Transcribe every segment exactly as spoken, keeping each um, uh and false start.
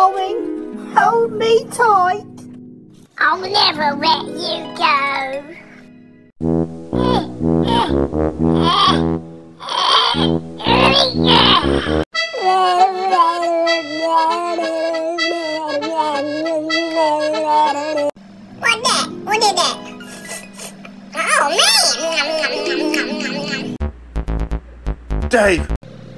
darling. Hold me tight. I'll never let you go. What that? What did that? Oh man! Dave!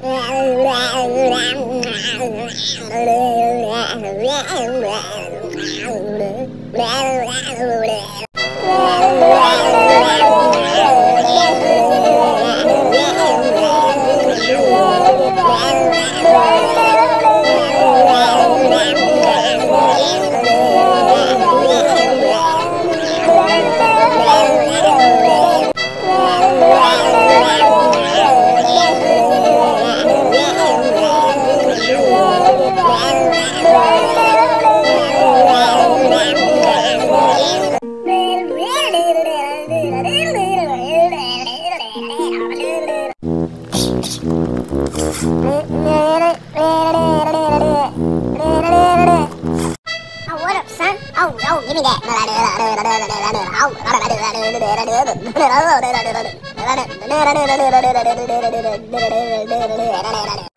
Oh, what up, son? Oh, oh, give me that. Oh.